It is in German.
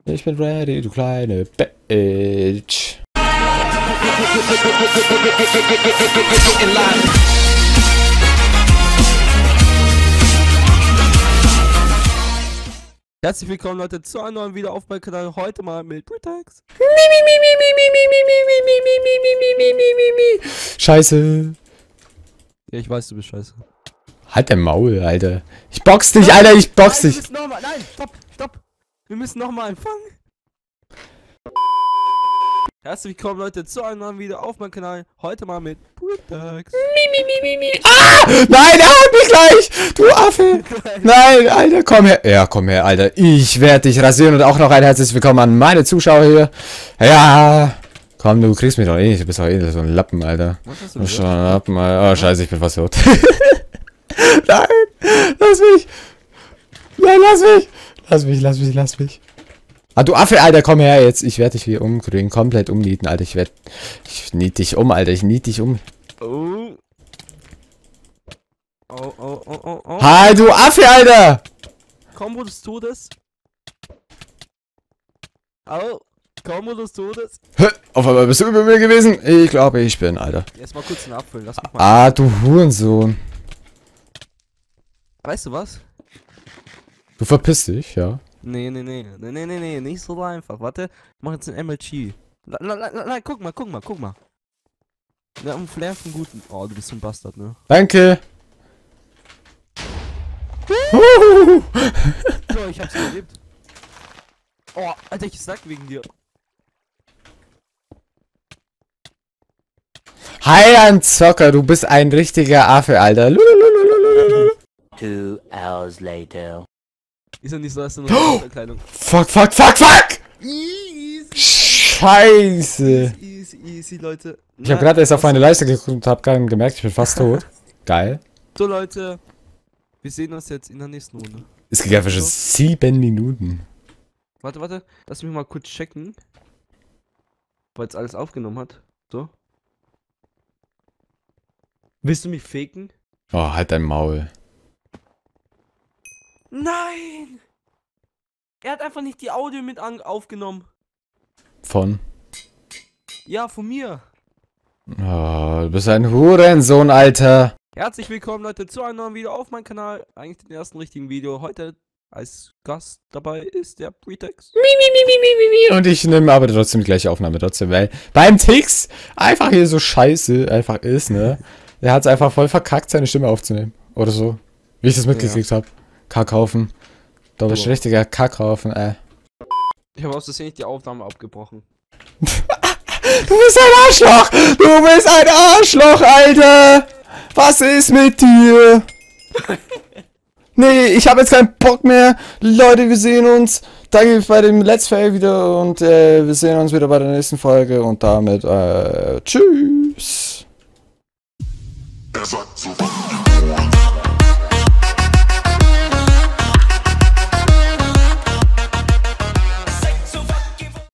Ich bin ready, du kleine Bitch. Herzlich willkommen, Leute, zu einem neuen Video auf meinem Kanal. Heute mal mit Britax. Scheiße. Ja, ich weiß, du bist scheiße. Halt dein Maul, Alter. Ich box dich, Alter, ich box dich. Nein, stopp. Wir müssen nochmal anfangen. Herzlich willkommen, Leute, zu einem neuen Video auf meinem Kanal. Heute mal mit Britax. Ah! Nein, er hat mich gleich! Du Affe! Nein, Alter, komm her. Ja, komm her, Alter. Ich werde dich rasieren und auch noch ein herzliches Willkommen an meine Zuschauer hier. Ja! Komm, du kriegst mich doch eh nicht. Du bist doch eh so ein Lappen, Alter. Was hast Du du bist schon ein Lappen, Alter. Oh, scheiße, ich bin fast tot. Nein! Lass mich! Nein, lass mich. Ah, du Affe, Alter, komm her jetzt. Ich werde dich hier umkriegen. Komplett umnieten, Alter. Ich niete dich um, Alter. Ich niete dich um. Oh. Oh. Hi, du Affe, Alter! Kombo des Todes. Au. Kombo des Todes. Hä? Auf einmal bist du über mir gewesen? Ich glaube, ich bin, Alter. Erstmal kurz nachfüllen. Lass mich mal. Ah, du Hurensohn. Weißt du was? Du verpisst dich, ja. Nee, nicht so einfach. Warte, ich mach jetzt einen MLG. Nein, guck mal. Wir haben Flair von guten. Oh, du bist ein Bastard, ne? Danke. So, ich hab's überlebt. Oh, Alter, ich sag wegen dir. Hi, ein Zocker, du bist ein richtiger Affe, Alter. 2 hours later. Ist ja nicht so, dass du noch Verkleidung. Fuck! Easy, Scheiße. easy, Leute. Ich habe gerade erst auf meine Leiste geguckt und habe gerade gemerkt, ich bin fast tot. Geil. So, Leute. Wir sehen uns jetzt in der nächsten Runde. Es ging einfach schon 7 Minuten. Warte. Lass mich mal kurz checken. Weil es alles aufgenommen hat. So. Willst du mich faken? Oh, halt dein Maul. Nein! Er hat einfach nicht die Audio mit aufgenommen. Von? Ja, von mir. Oh, du bist ein Hurensohn, Alter. Herzlich willkommen, Leute, zu einem neuen Video auf meinem Kanal. Eigentlich dem ersten richtigen Video. Heute als Gast dabei ist der Britax. Und ich nehme aber trotzdem die gleiche Aufnahme trotzdem, weil beim Tix einfach hier so scheiße einfach ist, ne? Er hat es einfach voll verkackt, seine Stimme aufzunehmen. Oder so. Wie ich das mitgekriegt habe. Kackhaufen. Da bist du richtiger Kackhaufen, Ich habe aus Versehen nicht die Aufnahme abgebrochen. Du bist ein Arschloch! Du bist ein Arschloch, Alter! Was ist mit dir? Nee, ich habe jetzt keinen Bock mehr. Leute, wir sehen uns. Danke bei dem Let's Play wieder und wir sehen uns wieder bei der nächsten Folge und damit tschüss. Er sagt so,